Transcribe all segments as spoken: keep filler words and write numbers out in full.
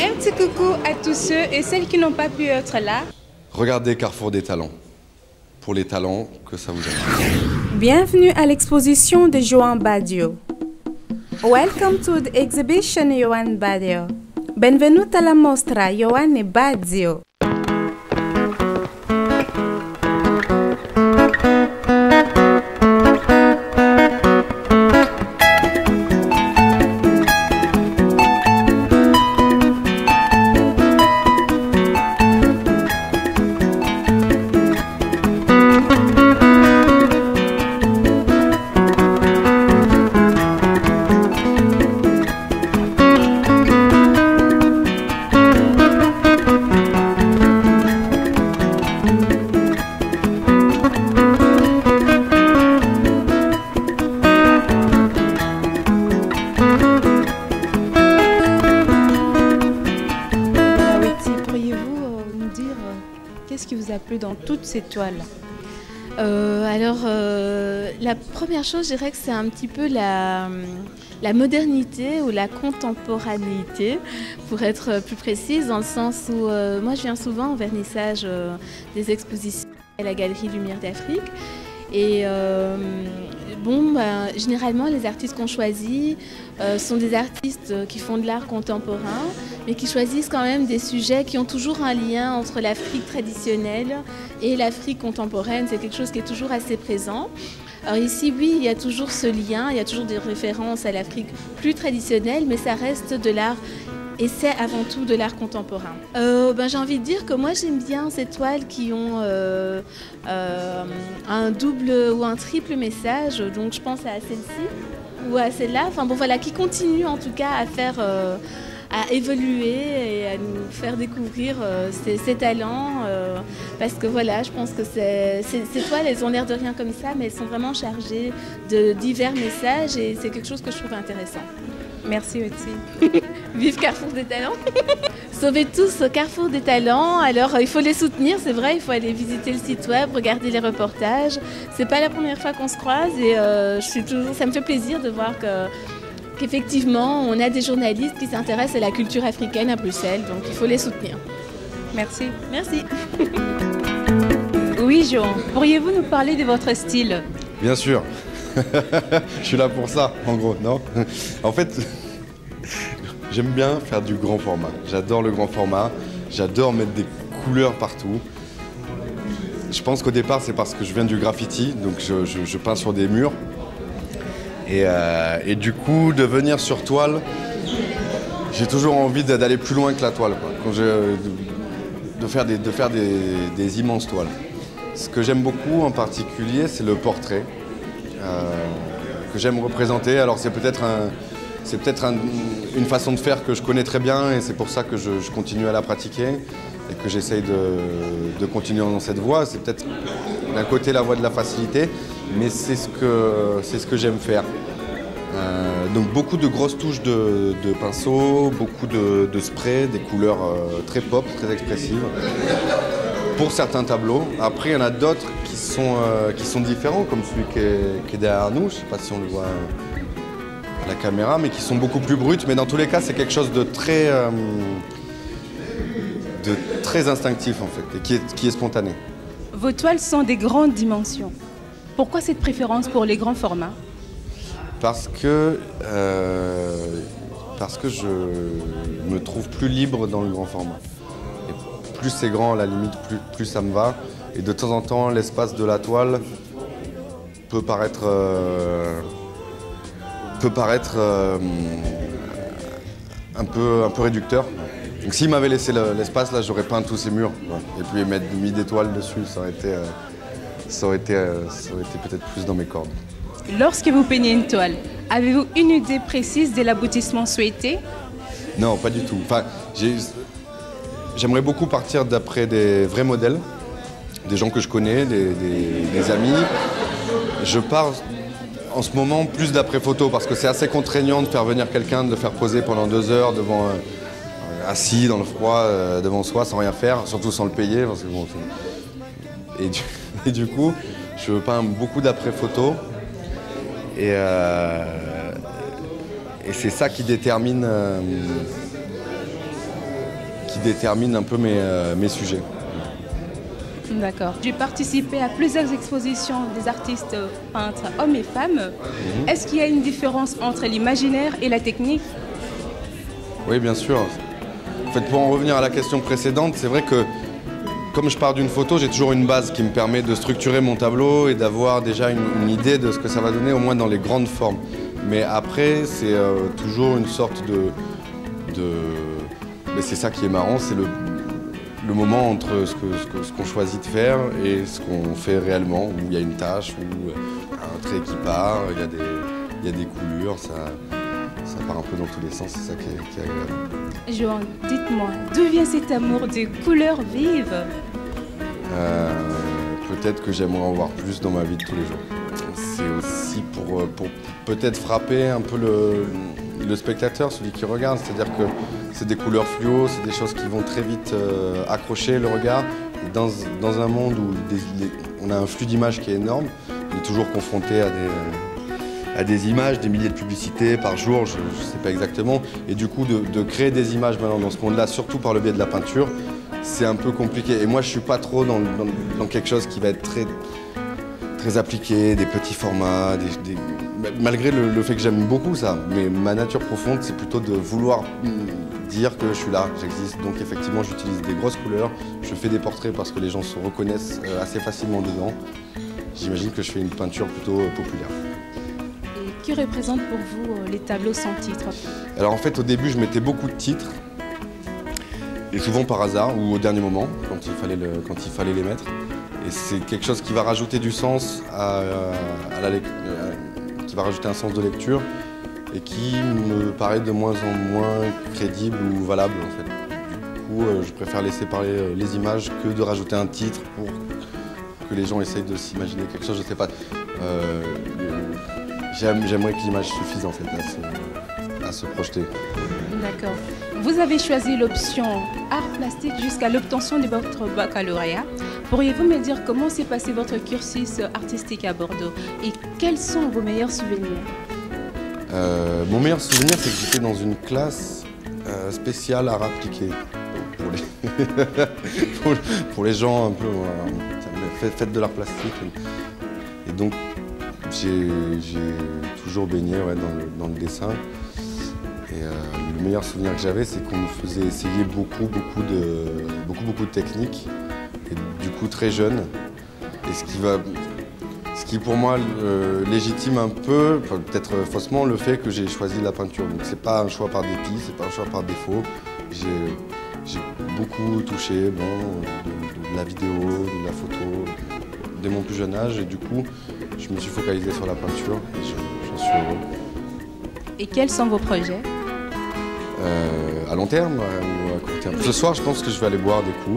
Un petit coucou à tous ceux et celles qui n'ont pas pu être là. Regardez Carrefour des Talents. Pour les talents, que ça vous aide. Bienvenue à l'exposition de Joan Badio. Welcome to the exhibition Joan Badio. Benvenuta alla mostra Joan Badio. Qu'est-ce qui vous a plu dans toutes ces toiles? euh, Alors, euh, la première chose, je dirais que c'est un petit peu la, la modernité ou la contemporanéité, pour être plus précise, dans le sens où euh, moi je viens souvent au vernissage euh, des expositions à la Galerie Lumière d'Afrique. Et euh, bon, ben, généralement, les artistes qu'on choisit euh, sont des artistes qui font de l'art contemporain, mais qui choisissent quand même des sujets qui ont toujours un lien entre l'Afrique traditionnelle et l'Afrique contemporaine. C'est quelque chose qui est toujours assez présent. Alors ici, oui, il y a toujours ce lien, il y a toujours des références à l'Afrique plus traditionnelle, mais ça reste de l'art. Et c'est avant tout de l'art contemporain. Euh, ben, j'ai envie de dire que moi j'aime bien ces toiles qui ont euh, euh, un double ou un triple message. Donc je pense à celle-ci ou à celle-là. Enfin bon voilà, qui continuent en tout cas à faire, euh, à évoluer et à nous faire découvrir euh, ces, ces talents. Euh, parce que voilà, je pense que c'est, ces, ces toiles, elles ont l'air de rien comme ça, mais elles sont vraiment chargées de divers messages et c'est quelque chose que je trouve intéressant. Merci aussi. Vive Carrefour des Talents. Sauvez tous Carrefour des Talents. Alors il faut les soutenir, c'est vrai, il faut aller visiter le site web, regarder les reportages. C'est pas la première fois qu'on se croise et euh, je suis toujours, ça me fait plaisir de voir que, qu'effectivement on a des journalistes qui s'intéressent à la culture africaine à Bruxelles, donc il faut les soutenir. Merci. Merci. Oui, Joan, pourriez-vous nous parler de votre style? Bien sûr. Je suis là pour ça, en gros, non? En fait, j'aime bien faire du grand format. J'adore le grand format, j'adore mettre des couleurs partout. Je pense qu'au départ, c'est parce que je viens du graffiti, donc je, je, je peins sur des murs. Et, euh, et du coup, de venir sur toile, j'ai toujours envie d'aller plus loin que la toile, quoi. Quand je, de, de faire, des, de faire des, des immenses toiles. Ce que j'aime beaucoup en particulier, c'est le portrait. Euh, que j'aime représenter. Alors c'est peut-être un, c'est peut-être un, une façon de faire que je connais très bien et c'est pour ça que je, je continue à la pratiquer et que j'essaye de, de continuer dans cette voie. C'est peut-être d'un côté la voie de la facilité, mais c'est ce que, c'est ce que j'aime faire. Euh, donc beaucoup de grosses touches de, de pinceau, beaucoup de, de spray, des couleurs euh, très pop, très expressives. Pour certains tableaux. Après, il y en a d'autres qui sont, euh, qui sont différents, comme celui qui est, qui est derrière nous. Je ne sais pas si on le voit à la caméra, mais qui sont beaucoup plus bruts. Mais dans tous les cas, c'est quelque chose de très, euh, de très instinctif, en fait, et qui est, qui est spontané. Vos toiles sont des grandes dimensions. Pourquoi cette préférence pour les grands formats? Parce que, euh, parce que je me trouve plus libre dans le grand format. Plus c'est grand, à la limite, plus, plus ça me va. Et de temps en temps, l'espace de la toile peut paraître, euh, peut paraître euh, un, peu, un peu réducteur. Donc s'il m'avait laissé l'espace, là, j'aurais peint tous ces murs. Et puis mettre, mis des toiles dessus, ça aurait été, euh, ça aurait été, euh, ça aurait été peut-être plus dans mes cordes. Lorsque vous peignez une toile, avez-vous une idée précise de l'aboutissement souhaité? Non, pas du tout. Enfin, j'ai... J'aimerais beaucoup partir d'après des vrais modèles, des gens que je connais, des, des, des amis. Je pars en ce moment plus d'après photo parce que c'est assez contraignant de faire venir quelqu'un, de le faire poser pendant deux heures devant, euh, assis dans le froid euh, devant soi sans rien faire, surtout sans le payer. Parce que, bon, et, du, et du coup, je peins beaucoup d'après photo et, euh, et c'est ça qui détermine. Euh, qui détermine un peu mes, euh, mes sujets. D'accord. J'ai participé à plusieurs expositions des artistes peintres, hommes et femmes. Mmh. Est-ce qu'il y a une différence entre l'imaginaire et la technique? Oui, bien sûr. En fait, pour en revenir à la question précédente, c'est vrai que comme je pars d'une photo, j'ai toujours une base qui me permet de structurer mon tableau et d'avoir déjà une, une idée de ce que ça va donner, au moins dans les grandes formes. Mais après, c'est euh, toujours une sorte de... de... Mais c'est ça qui est marrant, c'est le, le moment entre ce que, ce que, ce qu'on choisit de faire et ce qu'on fait réellement, où il y a une tâche, où un trait qui part, il y a des, il y a des coulures, ça, ça part un peu dans tous les sens, c'est ça qui est, qui est agréable. Johan, dites-moi, d'où vient cet amour des couleurs vives? euh, Peut-être que j'aimerais en voir plus dans ma vie de tous les jours. C'est aussi pour, pour peut-être frapper un peu le, le spectateur, celui qui regarde. C'est-à-dire que c'est des couleurs fluo, c'est des choses qui vont très vite euh, accrocher le regard. Et dans, dans un monde où des, les, on a un flux d'images qui est énorme, on est toujours confronté à des... à des images, des milliers de publicités par jour, je ne sais pas exactement. Et du coup, de, de créer des images maintenant dans ce monde-là, surtout par le biais de la peinture, c'est un peu compliqué. Et moi, je ne suis pas trop dans, dans, dans quelque chose qui va être très, très appliqué, des petits formats, des, des... malgré le, le fait que j'aime beaucoup ça. Mais ma nature profonde, c'est plutôt de vouloir dire que je suis là, j'existe. Donc effectivement, j'utilise des grosses couleurs, je fais des portraits parce que les gens se reconnaissent assez facilement dedans. J'imagine que je fais une peinture plutôt populaire. Qui représente pour vous les tableaux sans titre? Alors en fait, au début, je mettais beaucoup de titres, et souvent par hasard ou au dernier moment, quand il fallait, le, quand il fallait les mettre. Et c'est quelque chose qui va rajouter du sens à, à la lecture, qui va rajouter un sens de lecture et qui me paraît de moins en moins crédible ou valable en fait. Du coup, je préfère laisser parler les images que de rajouter un titre pour que les gens essayent de s'imaginer quelque chose, je sais pas. Euh, J'aimerais que l'image suffise en fait à se, à se projeter. D'accord. Vous avez choisi l'option art plastique jusqu'à l'obtention de votre baccalauréat. Pourriez-vous me dire comment s'est passé votre cursus artistique à Bordeaux et quels sont vos meilleurs souvenirs? euh, Mon meilleur souvenir, c'est que j'étais dans une classe euh, spéciale art appliqué. Pour les, pour, pour les gens un peu euh, faites de l'art plastique. Et donc, J'ai toujours baigné ouais, dans, le, dans le dessin. Et euh, le meilleur souvenir que j'avais, c'est qu'on me faisait essayer beaucoup, beaucoup de, beaucoup, beaucoup de techniques. Et du coup, très jeune. Et ce qui, va, ce qui pour moi, euh, légitime un peu, peut-être faussement, le fait que j'ai choisi la peinture. Donc c'est pas un choix par dépit, c'est pas un choix par défaut. J'ai beaucoup touché bon, de, de la vidéo, de la photo, dès mon plus jeune âge. Et du coup, je me suis focalisé sur la peinture et j'en suis heureux. Et quels sont vos projets? euh, À long terme ou à court terme? Ce soir, je pense que je vais aller boire des coups.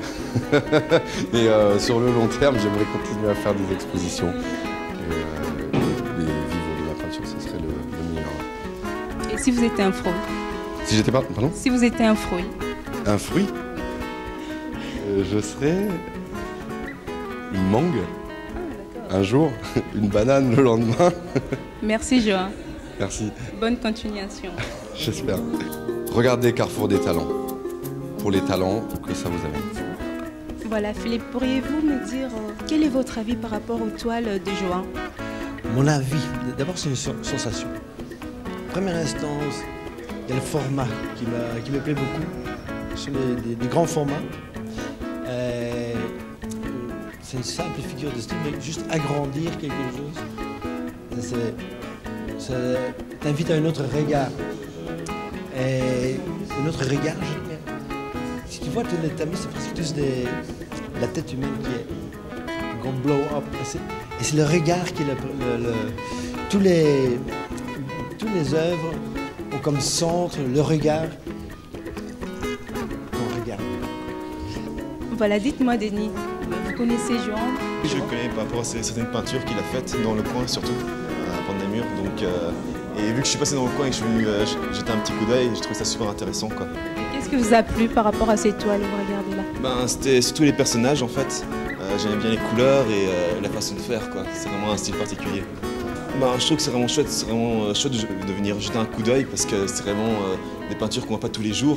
Et euh, sur le long terme, j'aimerais continuer à faire des expositions. Et, euh, et, et vivre de la peinture, ce serait le, le meilleur. Et si vous étiez un fruit? Si j'étais pas... Pardon? Si vous étiez un fruit? Un fruit euh, Je serais une mangue. Un jour, une banane le lendemain. Merci Johan. Merci. Bonne continuation. J'espère. Regardez Carrefour des talents. Pour les talents que ça vous amène. Voilà Philippe, pourriez-vous me dire euh, quel est votre avis par rapport aux toiles de Johan? Mon avis, d'abord c'est une sensation. Première instance, il y a le format qui, qui me plaît beaucoup. Ce sont des, des, des grands formats. Euh, c'est une simple figure de style, mais juste agrandir quelque chose, ça t'invite à un autre regard. Et un autre regard, je dirais. Si tu vois tous les tamis, c'est presque tous des, la tête humaine qui est un grand blow-up. Et c'est le regard qui est le, le, le, tous les, tous les œuvres ont comme centre le regard. Ton regard. Voilà, dites-moi Denis, vous connaissez Johan? Je le connais par rapport à certaines peintures qu'il a faites dans le coin surtout, à Pont-des-Murs. Donc, euh, et vu que je suis passé dans le coin et que je suis venu euh, jeter un petit coup d'œil, je trouve ça super intéressant, quoi. Qu'est-ce que vous a plu par rapport à ces toiles que vous regardez là? Ben, c'était surtout les personnages en fait. Euh, J'aimais bien les couleurs et euh, la façon de faire, quoi. C'est vraiment un style particulier. Ben, je trouve que c'est vraiment chouette, c'est vraiment euh, chouette de, de venir jeter un coup d'œil parce que c'est vraiment euh, des peintures qu'on voit pas tous les jours.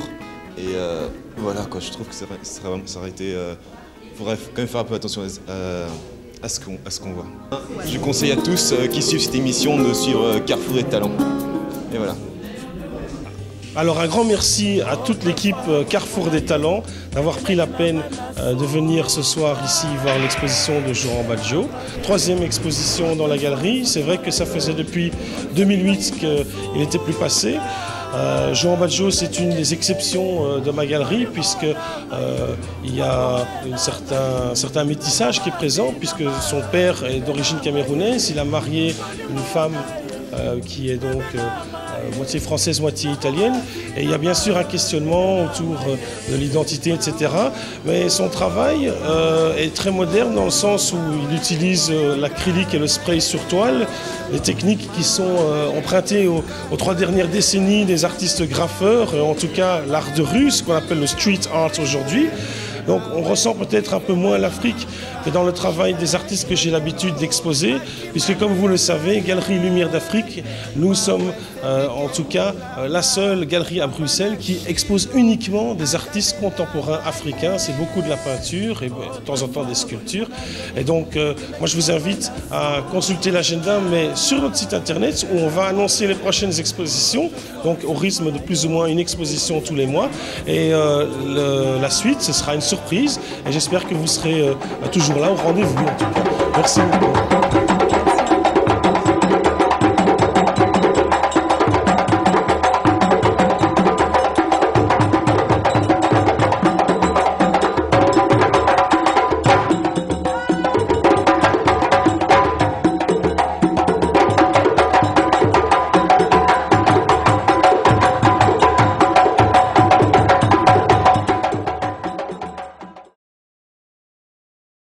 Et euh, voilà, quoi, je trouve que ça, ça, ça aurait été... Euh, faudrait quand même faire un peu attention à, à ce qu'on qu'on voit. Je conseille à tous euh, qui suivent cette émission de suivre euh, Carrefour des Talents. Et voilà. Alors un grand merci à toute l'équipe Carrefour des Talents d'avoir pris la peine de venir ce soir ici voir l'exposition de Joan Baggio. Troisième exposition dans la galerie. C'est vrai que ça faisait depuis deux mille huit qu'il n'était plus passé. Euh, Joan Baggio, c'est une des exceptions euh, de ma galerie puisque euh, il y a un certain, un certain métissage qui est présent puisque son père est d'origine camerounaise. Il a marié une femme euh, qui est donc euh, moitié française, moitié italienne. Et il y a bien sûr un questionnement autour de l'identité, et cetera. Mais son travail euh, est très moderne dans le sens où il utilise euh, l'acrylique et le spray sur toile, des techniques qui sont euh, empruntées aux, aux trois dernières décennies des artistes graffeurs, euh, en tout cas l'art de rue, ce qu'on appelle le street art aujourd'hui. Donc on ressent peut-être un peu moins l'Afrique que dans le travail des artistes que j'ai l'habitude d'exposer, puisque comme vous le savez, Galerie Lumière d'Afrique, nous sommes euh, en tout cas euh, la seule galerie à Bruxelles qui expose uniquement des artistes contemporains africains. C'est beaucoup de la peinture et de temps en temps des sculptures. Et donc euh, moi je vous invite à consulter l'agenda, mais sur notre site internet où on va annoncer les prochaines expositions, donc au rythme de plus ou moins une exposition tous les mois. Et euh, le, la suite, ce sera une surprise et j'espère que vous serez euh, toujours là au rendez-vous en tout cas. Merci beaucoup.